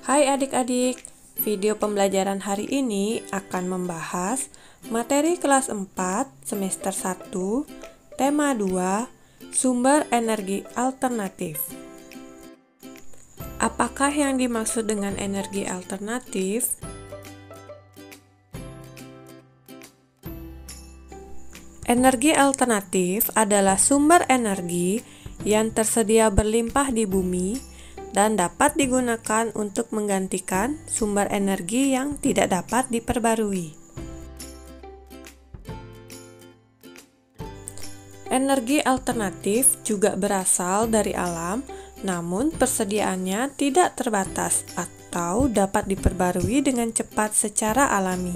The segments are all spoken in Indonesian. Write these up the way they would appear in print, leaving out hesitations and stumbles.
Hai adik-adik, video pembelajaran hari ini akan membahas materi kelas 4 semester 1, tema 2, sumber energi alternatif. Apakah yang dimaksud dengan energi alternatif? Energi alternatif adalah sumber energi yang tersedia berlimpah di bumi dan dapat digunakan untuk menggantikan sumber energi yang tidak dapat diperbarui. Energi alternatif juga berasal dari alam, namun persediaannya tidak terbatas atau dapat diperbarui dengan cepat secara alami.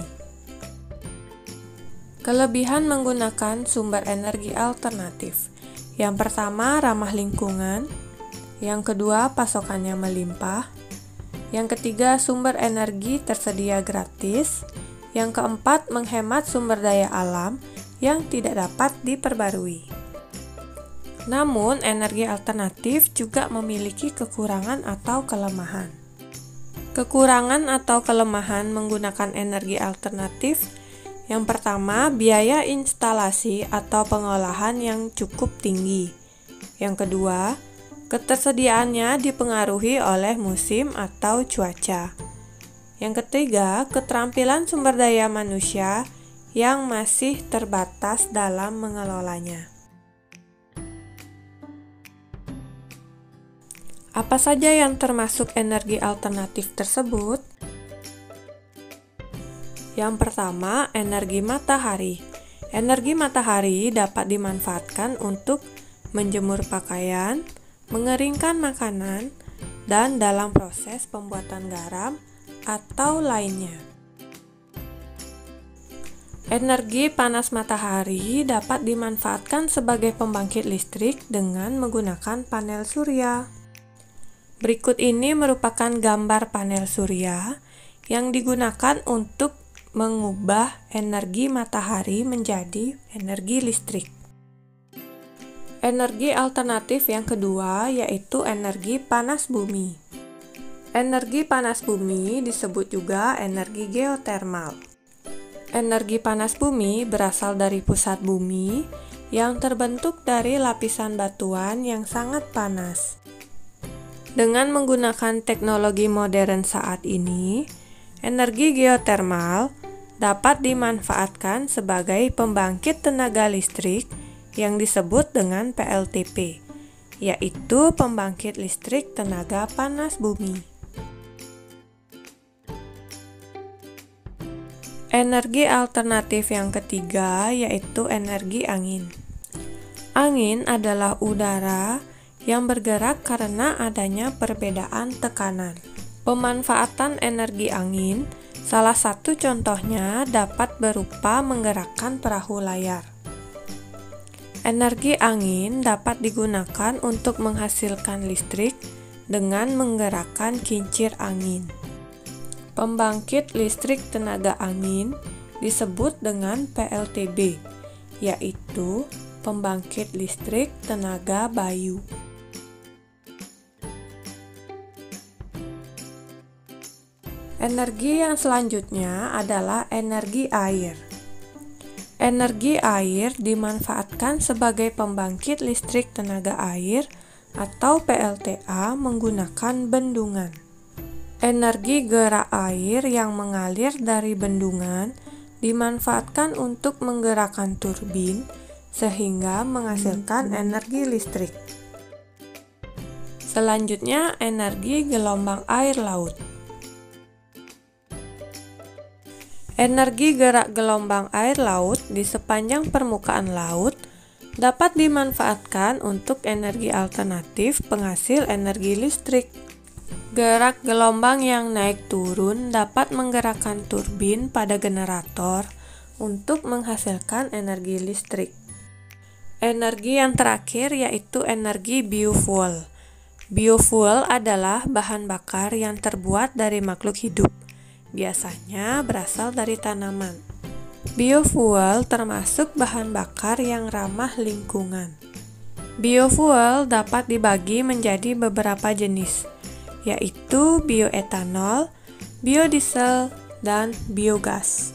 Kelebihan menggunakan sumber energi alternatif. Yang pertama, ramah lingkungan. Yang kedua, pasokannya melimpah. Yang ketiga, sumber energi tersedia gratis. Yang keempat, menghemat sumber daya alam yang tidak dapat diperbarui. Namun, energi alternatif juga memiliki kekurangan atau kelemahan. Kekurangan atau kelemahan menggunakan energi alternatif. Yang pertama, biaya instalasi atau pengolahan yang cukup tinggi. Yang kedua, ketersediaannya dipengaruhi oleh musim atau cuaca. Yang ketiga, keterampilan sumber daya manusia yang masih terbatas dalam mengelolanya. Apa saja yang termasuk energi alternatif tersebut? Yang pertama, energi matahari. Energi matahari dapat dimanfaatkan untuk menjemur pakaian, mengeringkan makanan, dan dalam proses pembuatan garam atau lainnya. Energi panas matahari dapat dimanfaatkan sebagai pembangkit listrik dengan menggunakan panel surya. Berikut ini merupakan gambar panel surya yang digunakan untuk mengubah energi matahari menjadi energi listrik. Energi alternatif yang kedua yaitu energi panas bumi. Energi panas bumi disebut juga energi geotermal. Energi panas bumi berasal dari pusat bumi yang terbentuk dari lapisan batuan yang sangat panas. Dengan menggunakan teknologi modern saat ini, energi geotermal dapat dimanfaatkan sebagai pembangkit tenaga listrik yang disebut dengan PLTP, yaitu pembangkit listrik tenaga panas bumi. Energi alternatif yang ketiga yaitu energi angin. Angin adalah udara yang bergerak karena adanya perbedaan tekanan. Pemanfaatan energi angin, salah satu contohnya dapat berupa menggerakkan perahu layar. Energi angin dapat digunakan untuk menghasilkan listrik dengan menggerakkan kincir angin. Pembangkit listrik tenaga angin disebut dengan PLTB, yaitu pembangkit listrik tenaga bayu. Energi yang selanjutnya adalah energi air. Energi air dimanfaatkan sebagai pembangkit listrik tenaga air atau PLTA menggunakan bendungan. Energi gerak air yang mengalir dari bendungan dimanfaatkan untuk menggerakkan turbin sehingga menghasilkan energi listrik. Selanjutnya, energi gelombang air laut. Energi gerak gelombang air laut di sepanjang permukaan laut dapat dimanfaatkan untuk energi alternatif penghasil energi listrik. Gerak gelombang yang naik turun dapat menggerakkan turbin pada generator untuk menghasilkan energi listrik. Energi yang terakhir yaitu energi biofuel. Biofuel adalah bahan bakar yang terbuat dari makhluk hidup. Biasanya berasal dari tanaman. Biofuel termasuk bahan bakar yang ramah lingkungan. Biofuel dapat dibagi menjadi beberapa jenis, yaitu bioetanol, biodiesel, dan biogas.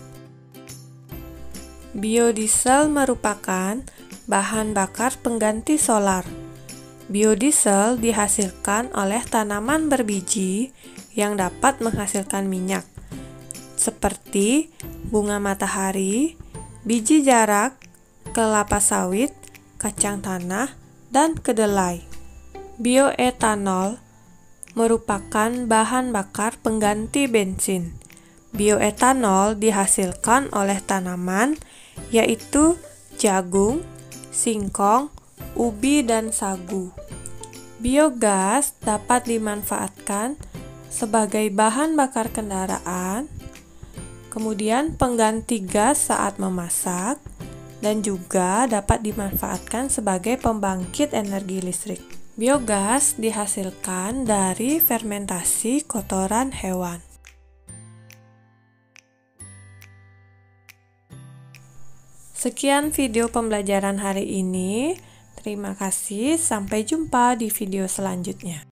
Biodiesel merupakan bahan bakar pengganti solar. Biodiesel dihasilkan oleh tanaman berbiji yang dapat menghasilkan minyak, seperti bunga matahari, biji jarak, kelapa sawit, kacang tanah, dan kedelai. Bioetanol merupakan bahan bakar pengganti bensin. Bioetanol dihasilkan oleh tanaman, yaitu jagung, singkong, ubi, dan sagu. Biogas dapat dimanfaatkan sebagai bahan bakar kendaraan, kemudian pengganti gas saat memasak, dan juga dapat dimanfaatkan sebagai pembangkit energi listrik. Biogas dihasilkan dari fermentasi kotoran hewan. Sekian video pembelajaran hari ini. Terima kasih, sampai jumpa di video selanjutnya.